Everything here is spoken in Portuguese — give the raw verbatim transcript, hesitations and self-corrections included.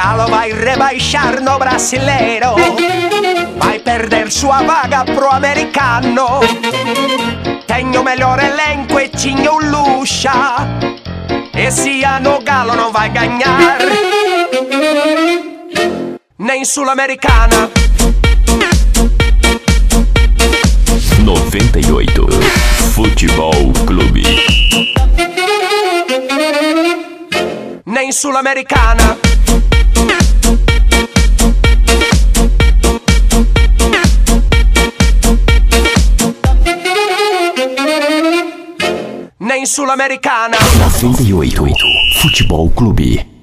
Galo vai rebaixar no Brasileiro, vai perder sua vaga pro americano. Tem o melhor elenco e tinha o Lucha. Esse ano o Galo não vai ganhar nem Sul-Americana. noventa e oito Futebol Clube. Nem Sul-Americana. Nem Sul-Americana. noventa e oito Futebol Clube.